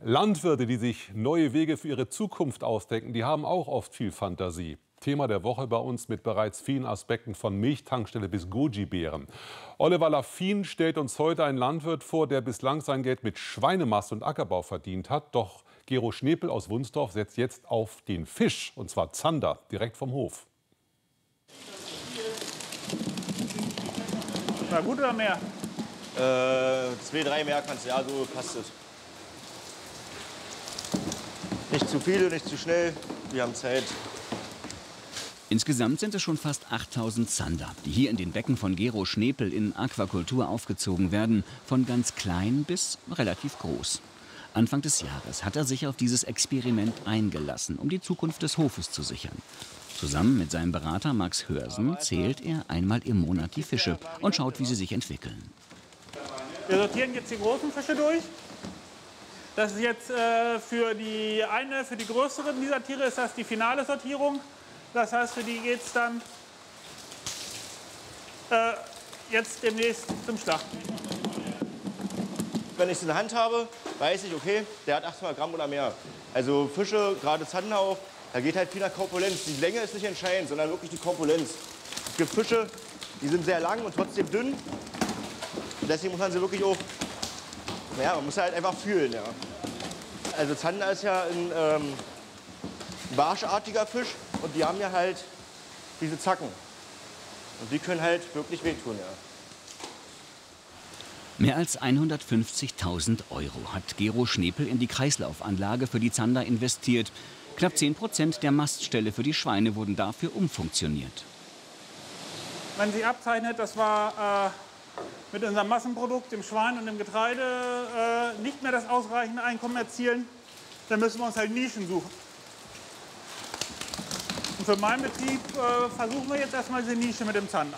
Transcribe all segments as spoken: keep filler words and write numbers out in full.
Landwirte, die sich neue Wege für ihre Zukunft ausdenken, die haben auch oft viel Fantasie. Thema der Woche bei uns mit bereits vielen Aspekten von Milchtankstelle bis Goji-Beeren. Oliver Laffin stellt uns heute einen Landwirt vor, der bislang sein Geld mit Schweinemast und Ackerbau verdient hat. Doch Gero Schnepel aus Wunsdorf setzt jetzt auf den Fisch, und zwar Zander, direkt vom Hof. Na gut oder mehr? Äh, zwei, drei mehr kannst du, ja, so passt es. Nicht zu viel, nicht zu schnell, wir haben Zeit. Insgesamt sind es schon fast achttausend Zander, die hier in den Becken von Gero Schnepel in Aquakultur aufgezogen werden, von ganz klein bis relativ groß. Anfang des Jahres hat er sich auf dieses Experiment eingelassen, um die Zukunft des Hofes zu sichern. Zusammen mit seinem Berater Max Hörsen zählt er einmal im Monat die Fische und schaut, wie sie sich entwickeln. Wir sortieren jetzt die großen Fische durch. Das ist jetzt äh, für die eine, für die größeren dieser Tiere ist das die finale Sortierung. Das heißt, für die geht es dann äh, jetzt demnächst zum Schlachten. Wenn ich es in der Hand habe, weiß ich, okay, der hat achthundert Gramm oder mehr. Also Fische, gerade Zander auch, da geht halt viel nach Korpulenz. Die Länge ist nicht entscheidend, sondern wirklich die Korpulenz. Es gibt Fische, die sind sehr lang und trotzdem dünn. Und deswegen muss man sie wirklich auch, naja, man muss halt einfach fühlen. Ja. Also Zander ist ja ein ähm, barschartiger Fisch und die haben ja halt diese Zacken. Und die können halt wirklich wehtun. Ja. Mehr als hundertfünfzigtausend Euro hat Gero Schnepel in die Kreislaufanlage für die Zander investiert. Knapp zehn Prozent der Mastställe für die Schweine wurden dafür umfunktioniert. Wenn sie abzeichnet, das war äh, mit unserem Massenprodukt, dem Schwein und dem Getreide, äh, nicht mehr das ausreichende Einkommen erzielen, dann müssen wir uns halt Nischen suchen. Und für meinen Betrieb äh, versuchen wir jetzt erstmal diese Nische mit dem Zander.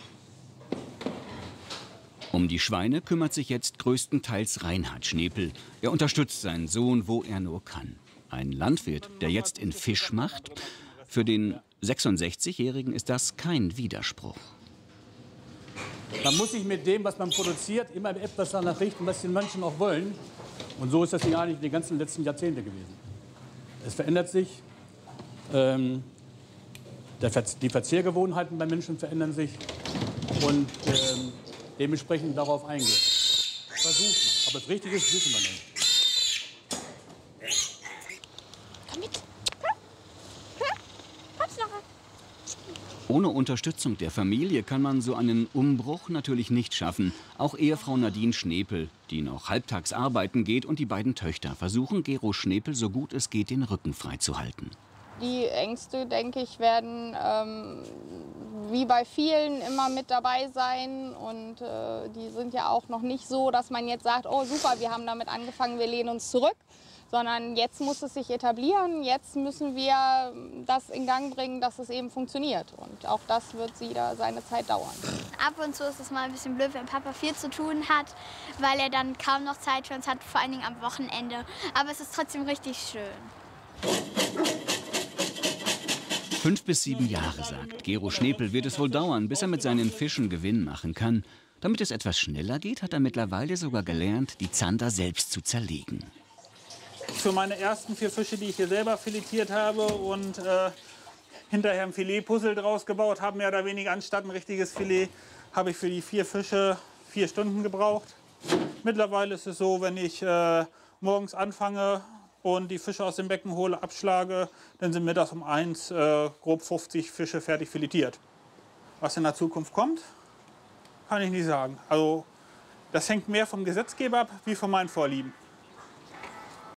Um die Schweine kümmert sich jetzt größtenteils Reinhard Schnepel. Er unterstützt seinen Sohn, wo er nur kann. Ein Landwirt, der jetzt in Fisch macht. Für den sechsundsechzigjährigen ist das kein Widerspruch. Man muss sich mit dem, was man produziert, immer etwas danach richten, was die Menschen auch wollen. Und so ist das ja eigentlich die ganzen letzten Jahrzehnte gewesen. Es verändert sich. Ähm, der Ver die Verzehrgewohnheiten bei Menschen verändern sich. Und ähm, dementsprechend darauf eingehen. Versuchen. Aber das Richtige ist, wissen wir nicht. Komm mit. Komm. Komm. Komm's noch. Ohne Unterstützung der Familie kann man so einen Umbruch natürlich nicht schaffen. Auch Ehefrau Nadine Schnepel, die noch halbtags arbeiten geht, und die beiden Töchter versuchen Gero Schnepel so gut es geht den Rücken frei zu halten. Die Ängste, denke ich, werden ähm, wie bei vielen immer mit dabei sein. Und äh, die sind ja auch noch nicht so, dass man jetzt sagt, oh super, wir haben damit angefangen, wir lehnen uns zurück. Sondern jetzt muss es sich etablieren, jetzt müssen wir das in Gang bringen, dass es eben funktioniert. Und auch das wird wieder seine Zeit dauern. Ab und zu ist es mal ein bisschen blöd, wenn Papa viel zu tun hat, weil er dann kaum noch Zeit für uns hat, vor allen Dingen am Wochenende. Aber es ist trotzdem richtig schön. Fünf bis sieben Jahre, sagt Gero Schnepel, wird es wohl dauern, bis er mit seinen Fischen Gewinn machen kann. Damit es etwas schneller geht, hat er mittlerweile sogar gelernt, die Zander selbst zu zerlegen. Für meine ersten vier Fische, die ich hier selber filetiert habe und äh, hinterher ein Filetpuzzle draus gebaut habe, mehr oder weniger anstatt ein richtiges Filet, habe ich für die vier Fische vier Stunden gebraucht. Mittlerweile ist es so, wenn ich äh, morgens anfange und die Fische aus dem Becken hole, abschlage, dann sind mittags um eins äh, grob fünfzig Fische fertig filetiert. Was in der Zukunft kommt, kann ich nicht sagen. Also das hängt mehr vom Gesetzgeber ab, wie von meinen Vorlieben.